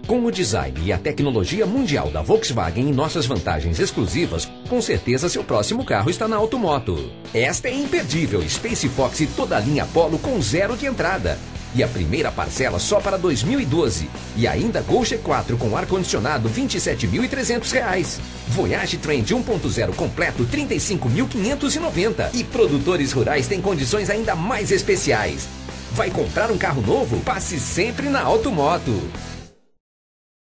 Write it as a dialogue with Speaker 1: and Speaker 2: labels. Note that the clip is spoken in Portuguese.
Speaker 1: Com o design e a tecnologia mundial da Volkswagen e nossas vantagens exclusivas, com certeza seu próximo carro está na Automoto. Esta é imperdível Space Fox e toda a linha Polo com 0 de entrada. E a primeira parcela só para 2012. E ainda Gol G4 com ar-condicionado R$ 27.300. Voyage Trend 1.0 completo R$ 35.590. E produtores rurais têm condições ainda mais especiais. Vai comprar um carro novo? Passe sempre na Automoto.